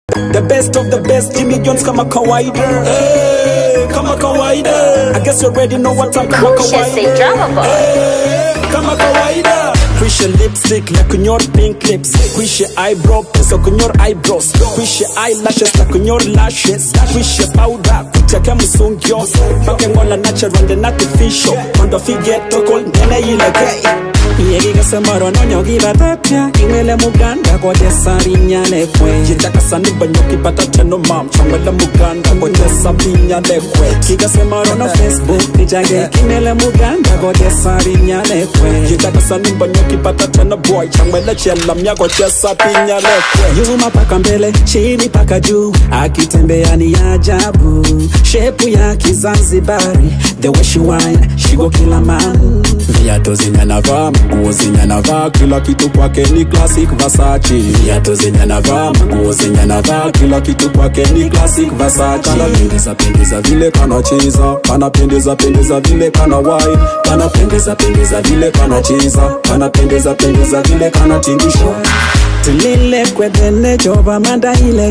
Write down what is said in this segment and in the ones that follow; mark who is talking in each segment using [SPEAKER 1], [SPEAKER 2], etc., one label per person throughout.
[SPEAKER 1] The best of the best, Jimmy Jones kama kawaida. Hey, kama kawaida. I guess you already know what I'm kama kawaida. Hey, kama kawaida. Push your lipstick like on your pink lips. Push your eyebrow piece like on your eyebrows. Push your eyelashes like on your lashes. Push your powder, kuchaka musungyo. Pakengola natural and artificial. Kondo figure tokol nene YIILEKEEY. Yegi samaro no nyogi batapya. Imele muganda kwa desari nyalekwe. Jitaka sani banyoki patata no mam. Chambele muganda kwa desari nyalekwe. Kiga samaro no Facebook. Nijage imele muganda kwa desari nyalekwe. Jitaka sani banyoki patata no boy. Chambele chela mya kwa desari nyalekwe. Yuma paka mbele, chini paka juu. Akitembea ni ajabu. Shepu ya Kizanzibari. The way she whine, she go kill a man. Viatu zinyanava, nguo zinyanava, kila kitu kwake ni classic Versace. Viatu zinyanava, nguo zinyanava, kila kitu kwake ni classic Versace. Kana pendeza pendeza vile kana cheza, kana pendeza pendeza vile kana wine, kana pendeza pendeza vile kana cheza, kana pendeza pendeza vile kana tingisha. Tulile kwedene joba manda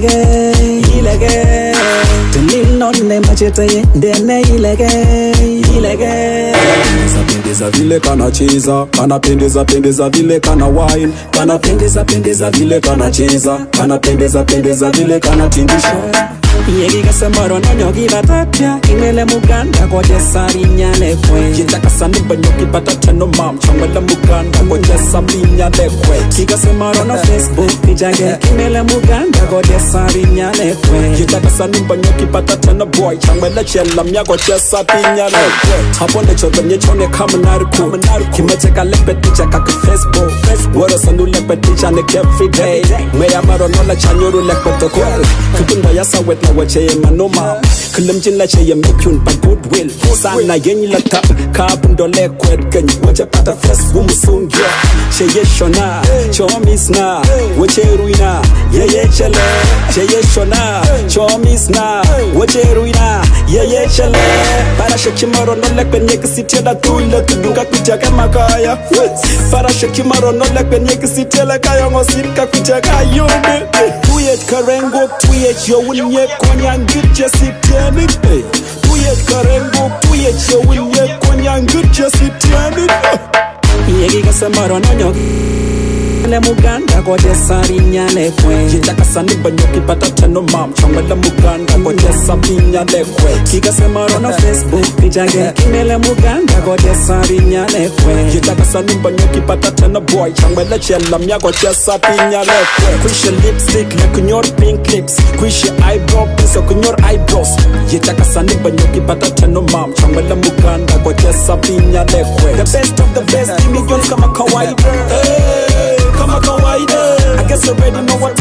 [SPEAKER 1] YIILEKEEY. Tulilone machete ye dene YIILEKEEY. Pendeza vile kana cheza, kana pendeza pendeza vile kana wine, kana pendeza pendeza vile kana cheza, kana pendeza pendeza vile kana tingisha. Yegi kasamaro no nyogi batapya. Imele muganda kwa desari nyalekwe. Jitaka sani banyoki patata no mam. Chambele muganda kwa desari nyalekwe. Kiga samaro no Facebook. Nijage imele muganda kwa desari nyalekwe. Jitaka sani banyoki patata no boy. Chambele chela mya kwa desari nyalekwe. Haponde choto nye chone kama naruku. Kimecheka lepet nicha kaka Facebook. Waro sandu lepet nicha nek everyday. Meya maro nola chanyuru lepet tokol. Kupunda yasa wet na wache manoma. Kalenjin la che make you by goodwill. Sana yenyi la tap. Kabundo le kwet kenyi. Wache pata fresh wumusungyo. Che shona, chomisna. Wache ruina, ye chele. Che shona, chomisna. Wache ruina, ye chele. Para shekimaro no lekpe nyeki sitia da tuile. Tudunga kuchaka makaya. Para shekimaro no lekpe nyeki sitia la kaya ngosirika kuchaka yone. Tuyet karengo, tuyet yo unye konyangut jesitiani. Tuyet karengo, tuyet yo unye konyangut jesitiani. Yegi kasamaro no nyogi le muganda kwa desari nyalekwe. Jitaka sani banyoki patata no mam. Chambele muganda kwa desari nyalekwe. Kiga samaro no Facebook. Nijage imele muganda kwa desari nyalekwe. Jitaka sani banyoki patata no boy. Chambele chela mya kwa desari nyalekwe. Push your lipstick like on your pink lips. Push your eyebrow piece like on your eyebrows. Jitaka sani banyoki patata no mam. Chambele muganda kwa desari nyalekwe. The best of the best, Jimmy Jones kama kawaida. Hey, kama kawaida. I guess you already know what